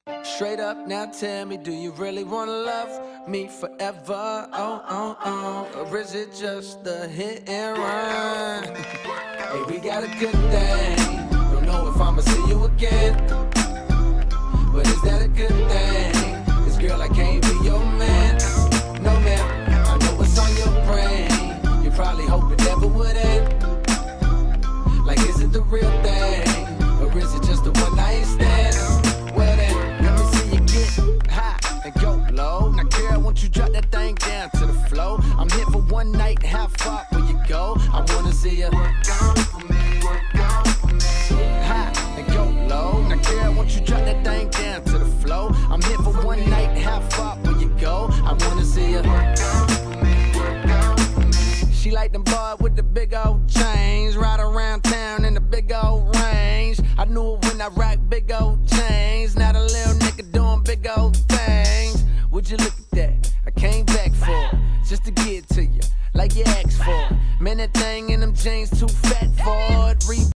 Straight up, now tell me, do you really wanna love me forever? Or is it just a hit and run? Hey, we got a good thing. Don't know if I'ma see you again, but is that a good thing? 'Cause girl, I can't be your man. No man, I know what's on your brain. You probably hope it never would end. Like, is it the real thing? Or is it just a one night stand? Well then, let me see you get high and go low. Now girl, won't you drop that thing down to the floor? I'm here for one night, how far will you go? I wanna see you work on for me, high and go low. Now girl, won't you drop that thing down to the floor? I'm here for one night, how far will you go? I wanna see you work on for me. She like them boys with the big old chains, ride around town in the big old range. I knew it when I rock big old chains. Now the little nigga doing big old things. Would you look at that? I came back for it, just to get to you, like you asked for. Man, that thing in them jeans too fat